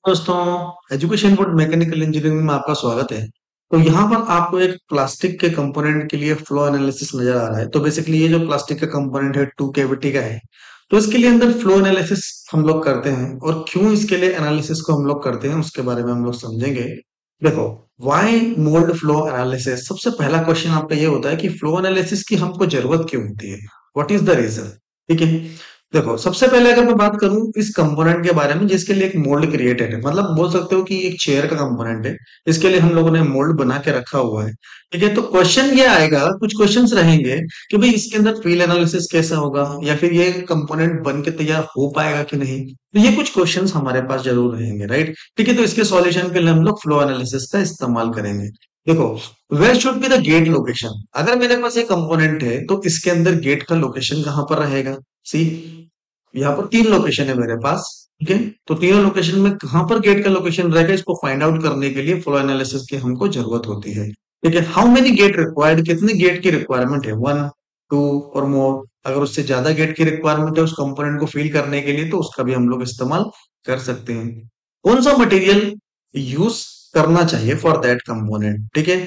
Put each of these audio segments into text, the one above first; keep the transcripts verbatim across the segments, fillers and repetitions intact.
दोस्तों, education board mechanical engineering में आपका स्वागत है। तो यहाँ पर आपको एक प्लास्टिक के कंपोनेंट के लिए फ्लो एनालिसिस नजर आ रहा है। तो बेसिकली ये जो प्लास्टिक का कंपोनेंट है टू कैविटी का है। तो इसके लिए अंदर फ्लो एनालिसिस हम लोग करते हैं और क्यों इसके लिए एनालिसिस को हम लोग करते हैं उसके बारे में हम लोग समझेंगे। देखो, व्हाई मोल्ड फ्लो एनालिसिस, सबसे पहला क्वेश्चन आपका ये होता है कि फ्लो एनालिसिस की हमको जरूरत क्यों होती है, व्हाट इज द रीजन। ठीक है, देखो सबसे पहले अगर मैं बात करूं इस कंपोनेंट के बारे में जिसके लिए एक मोल्ड क्रिएटेड है, मतलब बोल सकते हो कि एक चेयर का कंपोनेंट है, इसके लिए हम लोगों ने मोल्ड बना के रखा हुआ है। ठीक है, तो क्वेश्चन ये आएगा, कुछ क्वेश्चंस रहेंगे कि भाई इसके अंदर फील एनालिसिस कैसा होगा या फिर ये कंपोनेंट बन के तैयार हो पाएगा कि नहीं। तो ये कुछ क्वेश्चंस हमारे पास जरूर रहेंगे, राइट। ठीक है, तो इसके सॉल्यूशन के लिए हम लोग फ्लो एनालिसिस का इस्तेमाल करेंगे। देखो, where should be the gate location. अगर मेरे पास एक कंपोनेंट है तो इसके अंदर गेट का लोकेशन कहां पर रहेगा। सी, यहाँ पर तीन लोकेशन है मेरे पास। ठीक है, तो तीनों लोकेशन में कहां पर गेट का लोकेशन रहेगा इसको फाइंड आउट करने के लिए फ्लो एनालिसिस की हमको जरूरत होती है। ठीक है, हाउ मेनी गेट रिक्वायर्ड, कितने गेट की रिक्वायरमेंट है, वन टू और मोर। अगर उससे ज्यादा गेट की रिक्वायरमेंट है उस कंपोनेंट को फिल करने के लिए तो उसका भी हम लोग इस्तेमाल कर सकते हैं। कौन सा मटेरियल यूज करना चाहिए फॉर दैट कंपोनेंट। ठीक है,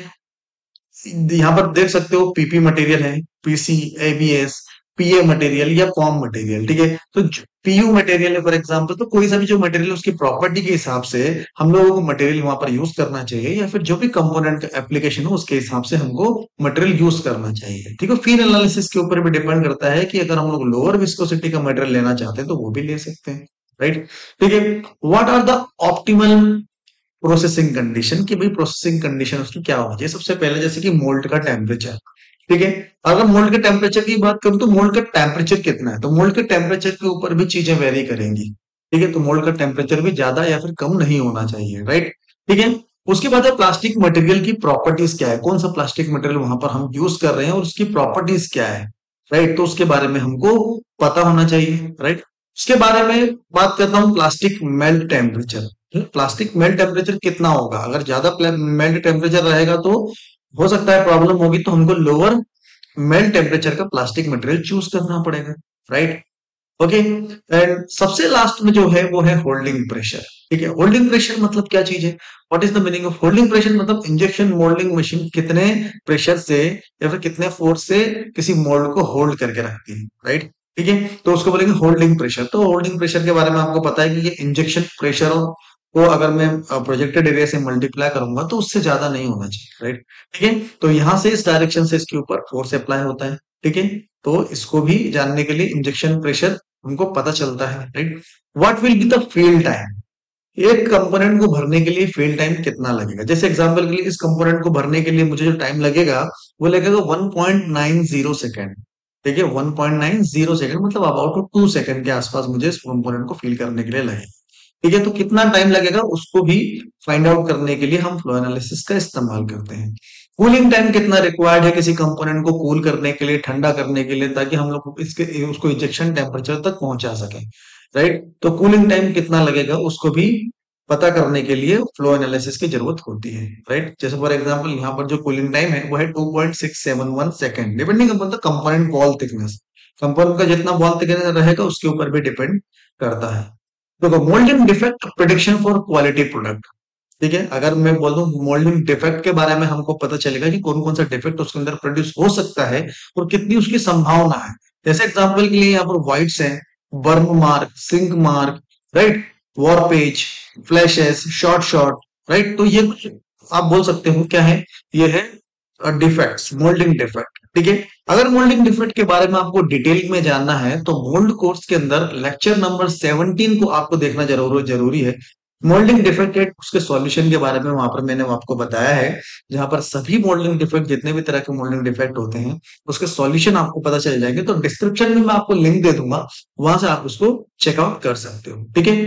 यहाँ पर देख सकते हो पीपी मटेरियल है, पीसी, एबीएस, पीए मटेरियल या फॉर्म मटेरियल। ठीक है, तो पीयू मटेरियल है फॉर एग्जांपल, तो कोई सा भी जो मटेरियल उसकी प्रॉपर्टी के हिसाब से हम लोगों को मटेरियल वहां पर यूज करना चाहिए, या फिर जो भी कंपोनेंट का एप्लीकेशन हो उसके हिसाब से हमको मटेरियल यूज करना चाहिए। ठीक है, फिर एनालिसिस के ऊपर भी डिपेंड करता है कि अगर हम लोग लोअर विस्कोसिटी का मटेरियल लेना चाहते हैं तो वो भी ले सकते हैं, राइट। ठीक है, what are the optimal processing condition, कि भाई प्रोसेसिंग कंडीशन उसकी क्या होनी चाहिए। सबसे पहले जैसे कि मोल्ड का टेम्परेचर। ठीक है, अगर मोल्ड के टेम्परेचर की बात करूं तो मोल्ड का टेम्परेचर कितना है, तो मोल्ड के टेम्परेचर के ऊपर भी चीजें वेरी करेंगी। ठीक है, तो मोल्ड का टेम्परेचर भी ज्यादा या फिर कम नहीं होना चाहिए, राइट। ठीक है, उसके बाद है प्लास्टिक मटेरियल की प्रॉपर्टीज क्या है, कौन सा प्लास्टिक मटेरियल वहां पर हम यूज कर रहे हैं और उसकी प्रॉपर्टीज क्या है, राइट। तो उसके बारे में हमको पता होना चाहिए, राइट। उसके बारे में बात करता हूँ plastic melt temperature. Plastic melt temperature कितना होगा, अगर ज्यादा मेल्ट टेम्परेचर रहेगा तो हो सकता है प्रॉब्लम होगी, तो हमको लोअर मेल्ट टेम्परेचर का प्लास्टिक मटेरियल चूज करना पड़ेगा, राइट। ओके, एंड सबसे लास्ट में जो है वो है होल्डिंग प्रेशर। ठीक है, होल्डिंग प्रेशर मतलब क्या चीज है, what is the meaning of holding pressure, मतलब इंजेक्शन मोल्डिंग मशीन कितने प्रेशर से या फिर कितने फोर्स से किसी मोल्ड को होल्ड करके रखती है, राइट। ठीक है, तो उसको बोलेंगे होल्डिंग प्रेशर। तो होल्डिंग प्रेशर के बारे में आपको पता है कि ये इंजेक्शन प्रेशर को अगर मैं प्रोजेक्टेड एरिया से मल्टीप्लाई करूंगा तो उससे ज्यादा नहीं होना चाहिए, राइट। ठीक है, तो यहां से इस डायरेक्शन से इसके ऊपर फोर्स अप्लाई होता है। ठीक है, तो इसको भी जानने के लिए इंजेक्शन प्रेशर हमको पता चलता है, right. What will be the fill time, एक कंपोनेंट को भरने के लिए फील टाइम कितना लगेगा। जैसे एग्जांपल के लिए इस कंपोनेंट को भरने के लिए मुझे जो टाइम लगेगा वो लगेगा one point nine zero second. ठीक है, one point nine zero second मतलब अबाउट टू सेकेंड के आसपास मुझे इस कंपोनेंट को फिल करने के लिए लगेगा। ठीक है, तो कितना टाइम लगेगा उसको भी फाइंड आउट करने के लिए हम फ्लो एनालिसिस का इस्तेमाल करते हैं। कूलिंग टाइम कितना रिक्वायर्ड है किसी कंपोनेंट को कूल करने के लिए, ठंडा करने के लिए, ताकि हम लोग इसके उसको इंजेक्शन टेम्परेचर तक पहुंचा सके, राइट। तो कूलिंग टाइम कितना लगेगा उसको भी पता करने के लिए फ्लो एनालिसिस की जरूरत होती है, राइट। जैसे फॉर एग्जांपल यहाँ पर जो कूलिंग टाइम है वो है two point six seven one second, depending upon the component wall thickness. Component का जितना वॉल थिकनेस रहेगा उसके ऊपर भी डिपेंड करता है। देखो, moulding defect production for quality product. ठीक है, अगर मैं बोल दूं मोल्डिंग डिफेक्ट के बारे में हमको पता चलेगा कि कौन कौन सा डिफेक्ट उसके अंदर प्रोड्यूस हो सकता है और कितनी उसकी संभावना है। जैसे एग्जांपल के लिए यहाँ पर व्हाइट्स है, burn mark, sink mark, right, warpage, flashes, short short, right. तो ये कुछ आप बोल सकते हो क्या है, ये है डिफेक्ट्स, मोल्डिंग डिफेक्ट। ठीक है, अगर मोल्डिंग डिफेक्ट के बारे में आपको डिटेल में जानना है तो मोल्ड कोर्स के अंदर लेक्चर नंबर सेवनटीन को आपको देखना जरूर जरूरी है। मोल्डिंग डिफेक्ट है उसके सॉल्यूशन के बारे में वहां पर मैंने आपको बताया है, जहां पर सभी मोल्डिंग डिफेक्ट जितने भी तरह के मोल्डिंग डिफेक्ट होते हैं उसके सॉल्यूशन आपको पता चल जाएंगे। तो डिस्क्रिप्शन में मैं आपको लिंक दे दूंगा, वहां से आप उसको चेकआउट कर सकते हो। ठीक है,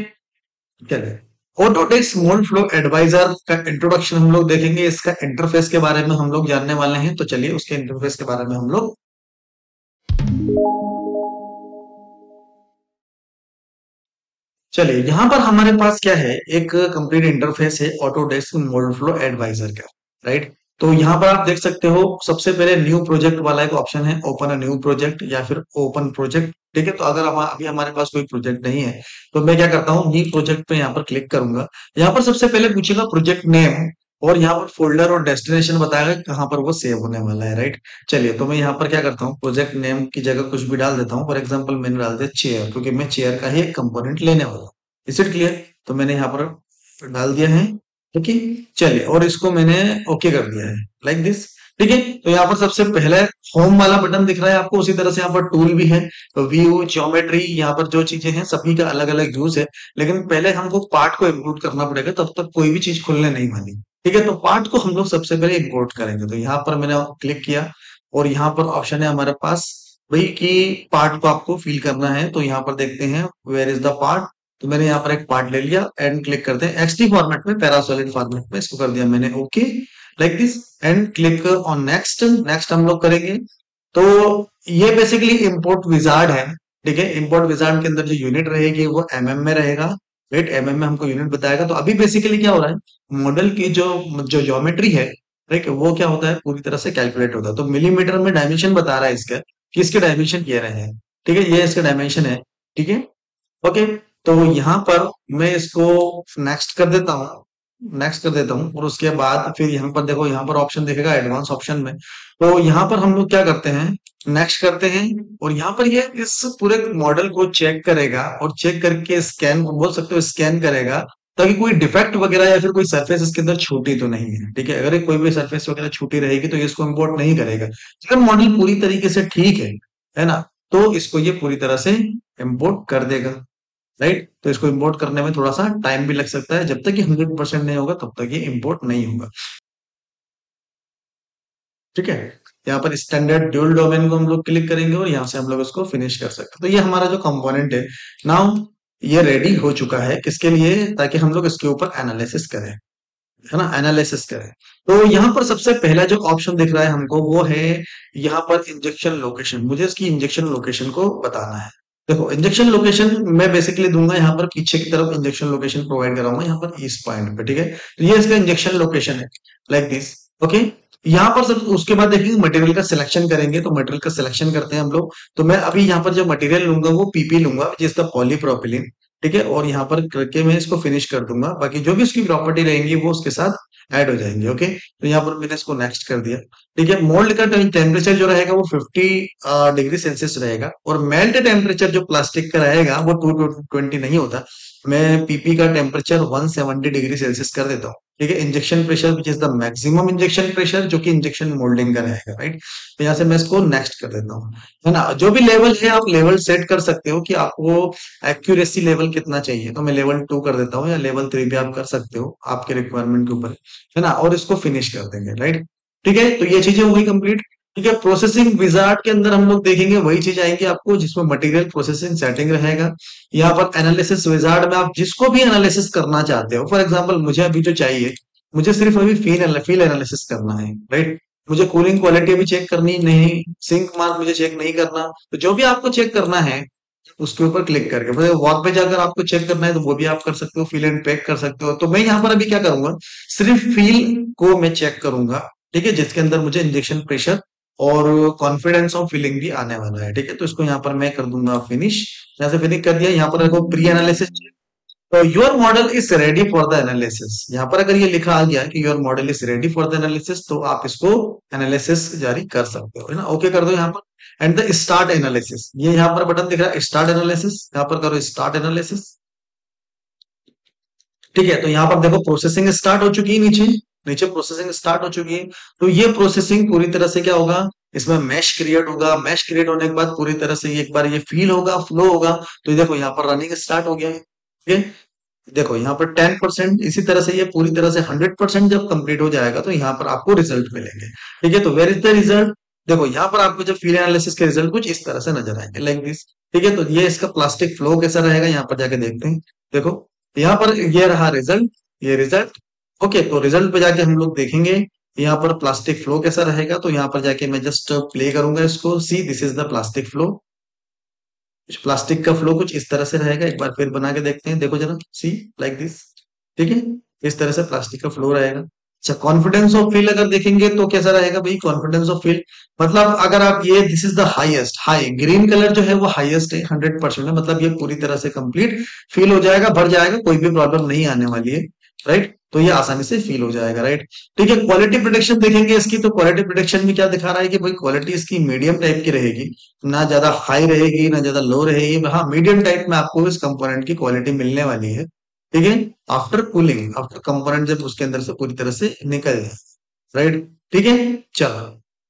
चलिए ऑटोडेस्क मोल्ड फ्लो एडवाइजर का इंट्रोडक्शन हम लोग देखेंगे, इसका इंटरफेस के बारे में हम लोग जानने वाले हैं। तो चलिए उसके इंटरफेस के बारे में हम लोग चलिए यहाँ पर हमारे पास क्या है, एक कंप्लीट इंटरफेस है ऑटोडेस्क मोल्ड फ्लो एडवाइजर का, राइट। तो यहाँ पर आप देख सकते हो सबसे पहले न्यू प्रोजेक्ट वाला एक ऑप्शन है, ओपन अ न्यू प्रोजेक्ट या फिर ओपन प्रोजेक्ट। ठीक है, तो अगर हम अभी हमारे पास कोई प्रोजेक्ट नहीं है तो मैं क्या करता हूँ, न्यू प्रोजेक्ट पे यहाँ पर क्लिक करूंगा। यहाँ पर सबसे पहले पूछेगा प्रोजेक्ट नेम, और यहाँ पर फोल्डर और डेस्टिनेशन बताएगा कहाँ पर वो सेव होने वाला है, राइट। चलिए, तो मैं यहाँ पर क्या करता हूँ, प्रोजेक्ट नेम की जगह कुछ भी डाल देता हूँ। फॉर एग्जाम्पल मैंने डाल दिया चेयर, क्योंकि मैं चेयर का ही एक कंपोनेंट लेने वाला हूँ। Is it clear? तो मैंने यहाँ पर डाल दिया है। ओके, चलिए, और इसको मैंने ओके कर दिया है, लाइक दिस। ठीक है, तो यहाँ पर सबसे पहले होम वाला बटन दिख रहा है आपको, उसी तरह से यहाँ पर टूल भी है, तो व्यू, ज्योमेट्री, यहाँ पर जो चीजें हैं सभी का अलग अलग यूज है। लेकिन पहले हमको पार्ट को इंपोर्ट करना पड़ेगा, तब तक कोई भी चीज खुलने नहीं वाली। ठीक है, तो पार्ट को हम लोग सबसे पहले इंपोर्ट करेंगे। तो यहाँ पर मैंने क्लिक किया, और यहाँ पर ऑप्शन है हमारे पास भाई कि पार्ट को आपको फिल करना है। तो यहाँ पर देखते हैं वेयर इज द पार्ट। तो मैंने यहाँ पर एक पार्ट ले लिया, एंड क्लिक करते हैं एक्सटी फॉर्मेट में, पैरासोलिड फॉर्मेट में इसको कर दिया मैंने okay, like this, and click on next. Next हम लोग करेंगे। तो ये बेसिकली इंपोर्ट विजार्ड है। ठीक है, इंपोर्ट विजार्ड के अंदर जो यूनिट रहेगी वो एमएम में रहेगा, राइट। एमएम में हमको यूनिट बताएगा। तो अभी बेसिकली क्या हो रहा है, मॉडल की जो जो ज्योमेट्री है, ठीक है, वो क्या होता है, पूरी तरह से कैलकुलेट होता है। तो मिलीमीटर में डायमेंशन बता रहा है इसका, कि इसके डायमेंशन ये रहे हैं। ठीक है, ये इसका डायमेंशन है। ठीक है, ओके। तो यहाँ पर मैं इसको नेक्स्ट कर देता हूँ, नेक्स्ट कर देता हूँ, और उसके बाद फिर यहाँ पर देखो, यहाँ पर ऑप्शन दिखेगा एडवांस ऑप्शन में। तो यहाँ पर हम लोग क्या करते हैं, नेक्स्ट करते हैं, और यहाँ पर ये इस पूरे मॉडल को चेक करेगा, और चेक करके स्कैन, बोल सकते हो स्कैन करेगा, ताकि कोई डिफेक्ट वगैरह या फिर कोई सरफेस इसके अंदर छूटी तो नहीं है। ठीक है, अगर ये कोई भी सरफेस वगैरह छूटी रहेगी तो ये इसको इम्पोर्ट नहीं करेगा। अगर मॉडल पूरी तरीके से ठीक है है ना, तो इसको ये पूरी तरह से इम्पोर्ट कर देगा, राइट। तो इसको इंपोर्ट करने में थोड़ा सा टाइम भी लग सकता है, जब तक ये हंड्रेड परसेंट नहीं होगा तब तक ये इंपोर्ट नहीं होगा। ठीक है, यहाँ पर स्टैंडर्ड ड्यूल डोमेन को हम लोग क्लिक करेंगे, और यहाँ से हम लोग इसको फिनिश कर सकते हैं। तो ये हमारा जो कंपोनेंट है नाउ, ये रेडी हो चुका है किसके लिए, ताकि हम लोग इसके ऊपर एनालिसिस करें, है ना, एनालिसिस करें। तो यहाँ पर सबसे पहला जो ऑप्शन दिख रहा है हमको, वो है यहाँ पर इंजेक्शन लोकेशन। मुझे इसकी इंजेक्शन लोकेशन को बताना है। देखो, इंजेक्शन लोकेशन मैं बेसिकली दूंगा यहाँ पर पीछे की तरफ, इंजेक्शन लोकेशन प्रोवाइड कराऊंगा यहाँ पर इस पॉइंट पे। ठीक है, तो ये इसका इंजेक्शन लोकेशन है, लाइक दिस। ओके, यहाँ पर सब उसके बाद देखेंगे मटेरियल का सिलेक्शन करेंगे। तो मटेरियल का सिलेक्शन करते हैं हम लोग। तो मैं अभी यहाँ पर जो मटेरियल लूंगा वो पीपी लूंगा, जिसका पॉलीप्रोपिलीन। ठीक है, और यहाँ पर करके मैं इसको फिनिश कर दूंगा। बाकी जो भी उसकी प्रॉपर्टी रहेंगी वो उसके साथ ऐड हो जाएंगे। ओके, तो यहाँ पर मैंने इसको नेक्स्ट कर दिया। ठीक है, मोल्ड का टेम्परेचर जो रहेगा वो फिफ्टी डिग्री सेल्सियस रहेगा, और मेल्ट टेम्परेचर जो प्लास्टिक का रहेगा वो टू ट्वेंटी नहीं होता। मैं पीपी का temperature one seventy degree Celsius कर देता हूँ। ठीक है, injection pressure which is the maximum injection pressure, जो कि इंजेक्शन मोल्डिंग का रहेगा, राइट। तो यहाँ से मैं इसको नेक्स्ट कर देता हूँ, है ना। जो भी लेवल है आप लेवल सेट कर सकते हो कि आपको एक्यूरेसी लेवल कितना चाहिए। तो मैं लेवल टू कर देता हूँ, या लेवल थ्री भी आप कर सकते हो, आपके रिक्वायरमेंट के ऊपर, है ना। और इसको फिनिश कर देंगे, राइट। ठीक है, तो ये चीजें हो गई कंप्लीट। ठीक है, प्रोसेसिंग विजार्ड के अंदर हम लोग देखेंगे वही चीज आएगी आपको, जिसमें मटेरियल प्रोसेसिंग सेटिंग रहेगा। यहाँ पर एनालिसिस विजार्ड में आप जिसको भी एनालिसिस करना चाहते हो, फॉर एग्जांपल मुझे अभी जो चाहिए, मुझे सिर्फ अभी फील फील एनालिसिस करना है, राइट। मुझे कूलिंग क्वालिटी भी चेक करनी नहीं, सिंक मार्क मुझे चेक नहीं करना। तो जो भी आपको चेक करना है उसके ऊपर क्लिक करके वॉक पे जाकर आपको चेक करना है, तो वो भी आप कर सकते हो, फील एंड पैक कर सकते हो। तो मैं यहाँ पर अभी क्या करूंगा, सिर्फ फील को मैं चेक करूंगा। ठीक है, जिसके अंदर मुझे इंजेक्शन प्रेशर और कॉन्फिडेंस ऑफ फिलिंग भी आने वाला है। ठीक है, तो इसको यहाँ पर मैं कर दूंगा फिनिश। यहाँ से फिनिश कर दिया। यहाँ पर देखो प्री एनालिसिस, तो your model is ready for the analysis. यहाँ पर अगर ये लिखा आ गया कि your model is ready for the analysis, तो आप इसको एनालिसिस जारी कर सकते हो, है ना। ओके कर दो यहाँ पर, एंड द स्टार्ट एनालिसिस, ये यहाँ पर बटन दिख रहा है स्टार्ट एनालिसिस, यहाँ पर करो स्टार्ट एनालिसिस। ठीक है, तो यहाँ पर देखो प्रोसेसिंग स्टार्ट हो चुकी है, नीचे नीचे प्रोसेसिंग स्टार्ट हो चुकी है। तो ये प्रोसेसिंग पूरी तरह से क्या होगा, इसमें मैश क्रिएट होगा। मैश क्रिएट होने के बाद पूरी तरह से एक बार ये फील होगा, फ्लो होगा। तो ये देखो यहाँ पर रनिंग स्टार्ट हो गया है। ठीक है, देखो यहाँ पर टेन परसेंट, इसी तरह से ये पूरी तरह से हंड्रेड परसेंट जब कंप्लीट हो जाएगा तो यहाँ पर आपको रिजल्ट मिलेंगे। ठीक है, तो वेर इज द रिजल्ट, देखो यहाँ पर आपको जब फील्ड एनालिसिस के रिजल्ट कुछ इस तरह से नजर आएंगे, लाइक दिस। ठीक है, तो ये इसका प्लास्टिक फ्लो कैसा रहेगा, यहाँ पर जाके देखते हैं। देखो यहाँ पर ये रहा रिजल्ट, ये रिजल्ट। ओके, तो रिजल्ट पे जाके हम लोग देखेंगे यहाँ पर प्लास्टिक फ्लो कैसा रहेगा। तो यहाँ पर जाके मैं जस्ट प्ले करूंगा इसको। See this is the plastic flow. Plastic का फ्लो कुछ इस तरह से रहेगा। एक बार फिर बना के देखते हैं, देखो जरा, सी लाइक दिस। ठीक है, इस तरह से प्लास्टिक का फ्लो रहेगा। अच्छा, कॉन्फिडेंस ऑफ फील अगर देखेंगे तो कैसा रहेगा भाई? कॉन्फिडेंस ऑफ फील मतलब अगर आप ये this is the highest, high green colour जो है वो हाईएस्ट है, हंड्रेड परसेंट है, मतलब ये पूरी तरह से कंप्लीट फील हो जाएगा, भर जाएगा, कोई भी प्रॉब्लम नहीं आने वाली है, राइट? तो ये आसानी से फील हो जाएगा, राइट? ठीक है, क्वालिटी प्रोटेक्शन देखेंगे इसकी, तो क्वालिटी प्रोटेक्शन में क्या दिखा रहा है कि भाई क्वालिटी इसकी मीडियम टाइप की रहेगी, ना ज्यादा हाई रहेगी ना ज्यादा लो रहेगी, हाँ मीडियम टाइप में आपको इस कंपोनेंट की क्वालिटी मिलने वाली है। ठीक है, आफ्टर कूलिंग, आफ्टर कंपोनेंट जब उसके अंदर से पूरी तरह से निकल जाए, राइट? ठीक है, चलो,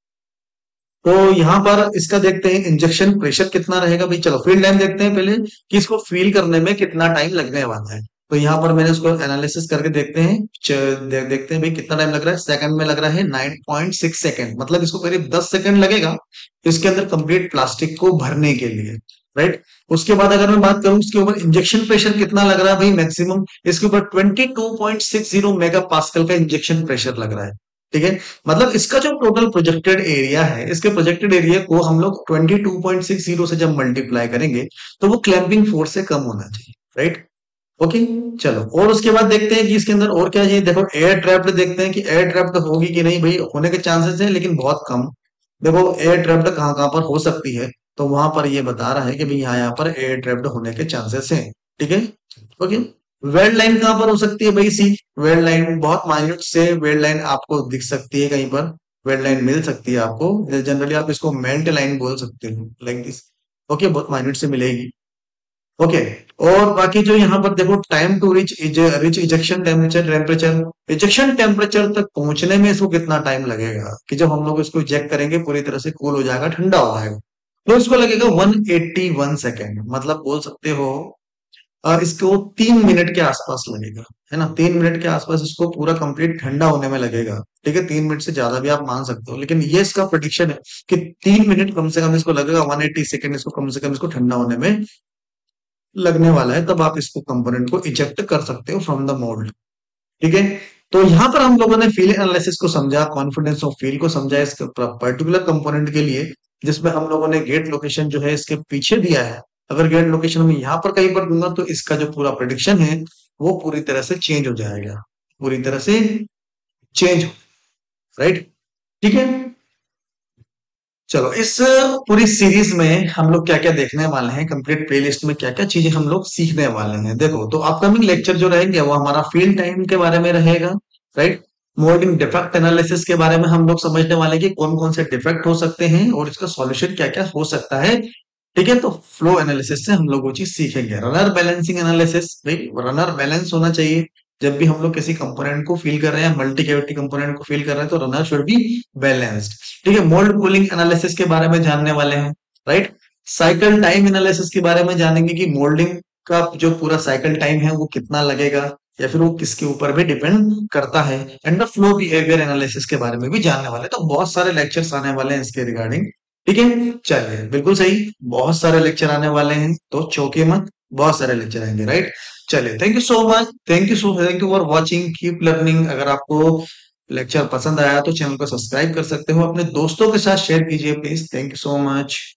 तो यहाँ पर इसका देखते हैं इंजेक्शन प्रेशर कितना रहेगा भाई। चलो फील टाइम देखते हैं पहले कि इसको फील करने में कितना टाइम लगने वाला है। तो यहाँ पर मैंने इसको एनालिसिस करके देखते हैं, च- दे, देखते हैं भाई कितना टाइम लग रहा है। सेकंड में लग रहा है नाइन पॉइंट सिक्स सेकंड, मतलब इसको करीब दस सेकंड लगेगा इसके अंदर कंप्लीट प्लास्टिक को भरने के लिए, राइट? उसके बाद अगर मैं बात करूं इसके ऊपर इंजेक्शन प्रेशर कितना लग रहा है भाई, मैक्सिमम इसके ऊपर twenty two point six zero mega pascal का इंजेक्शन प्रेशर लग रहा है। ठीक है, मतलब इसका जो टोटल प्रोजेक्टेड एरिया है, इसके प्रोजेक्टेड एरिया को हम लोग twenty two point six zero से जब मल्टीप्लाई करेंगे तो वो क्लैंपिंग फोर्स से कम होना चाहिए, राइट? ओके, चलो, और उसके बाद देखते हैं कि इसके अंदर और क्या है। देखो एयर ट्रैप्ड देखते हैं कि एयर ट्रैप्ड होगी कि नहीं भाई, होने के चांसेस है लेकिन बहुत कम। देखो एयर ट्रैप्ड कहाँ कहाँ पर हो सकती है, तो वहां पर ये बता रहा है कि भाई यहाँ यहाँ पर एयर ट्रैप्ड होने के चांसेस हैं। ठीक है, ओके। वेल्ड लाइन कहाँ पर हो सकती है भाई? सी, वेल्ड लाइन बहुत माइन्यूट से वेल्ड लाइन आपको दिख सकती है कहीं पर, वेल्ड लाइन मिल सकती है आपको, जनरली आप इसको मेल्ट लाइन बोल सकते हो, लाइक दिस। ओके, बहुत माइन्यूट से मिलेगी। ओके, और बाकी जो यहाँ पर देखो time to reach reach ejection temperature temperature ejection temperature तक पहुंचने में इसको कितना टाइम लगेगा, कि जब हम लोग इसको इजेक्ट करेंगे पूरी तरह से कूल हो जाएगा, ठंडा हो जाएगा, तो इसको लगेगा वन एटी वन सेकेंड, मतलब बोल सकते हो और इसको तीन मिनट के आसपास लगेगा, है ना? तीन मिनट के आसपास इसको पूरा कंप्लीट ठंडा होने में लगेगा। ठीक है, तीन मिनट से ज्यादा भी आप मान सकते हो, लेकिन ये इसका प्रोडिक्शन है कि तीन मिनट कम से कम इसको लगेगा, वन एटी सेकेंड इसको कम से कम इसको ठंडा होने में लगने वाला है, तब आप इसको कंपोनेंट को इजेक्ट कर सकते हो फ्रॉम द मोल्ड। ठीक है, तो यहां पर हम लोगों ने फील एनालिसिस को समझा, कॉन्फिडेंस ऑफ फील को समझा इसके पर्टिकुलर कंपोनेंट के लिए, जिसमें हम लोगों ने गेट लोकेशन जो है इसके पीछे दिया है। अगर गेट लोकेशन में यहां पर कहीं पर दूंगा तो इसका जो पूरा प्रेडिक्शन है वो पूरी तरह से चेंज हो जाएगा, पूरी तरह से चेंज, राइट? ठीक है, चलो, इस पूरी सीरीज में हम लोग क्या क्या देखने वाले हैं, कंप्लीट प्लेलिस्ट में क्या क्या चीजें हम लोग सीखने वाले हैं। देखो, तो अपकमिंग लेक्चर जो रहेंगे वो हमारा फील्ड टाइम के बारे में रहेगा, राइट? मोल्डिंग डिफेक्ट एनालिसिस के बारे में हम लोग समझने वाले हैं कि कौन कौन से डिफेक्ट हो सकते हैं और इसका सॉल्यूशन क्या क्या हो सकता है। ठीक है, तो फ्लो एनालिसिस से हम लोग वो चीज सीखेंगे। रनर बैलेंसिंग एनालिसिस, भाई रनर बैलेंस होना चाहिए जब भी हम लोग किसी कंपोनेंट को फील कर रहे हैं, मल्टी कैविटी कंपोनेंट को फील कर रहे हैं, तो रनर शुड बी बैलेंस्ड। ठीक है, मोल्ड कूलिंग एनालिसिस के बारे में जानने वाले हैं, राइट? साइकिल टाइम एनालिसिस के बारे में जानेंगे कि मोल्डिंग का जो पूरा साइकिल टाइम है वो कितना लगेगा, या फिर वो किसके ऊपर भी डिपेंड करता है। And the flow behaviour analysis के बारे में भी जानने वाले हैं। तो बहुत सारे लेक्चर्स आने वाले हैं इसके रिगार्डिंग। ठीक है, चलिए, बिल्कुल सही, बहुत सारे लेक्चर आने वाले हैं, तो चौंकिए मत, बहुत सारे लेक्चर आएंगे, राइट? चलिए, thank you so much, thank you so thank you for watching, keep learning. अगर आपको लेक्चर पसंद आया तो चैनल को सब्सक्राइब कर सकते हो, अपने दोस्तों के साथ शेयर कीजिए please. Thank you so much.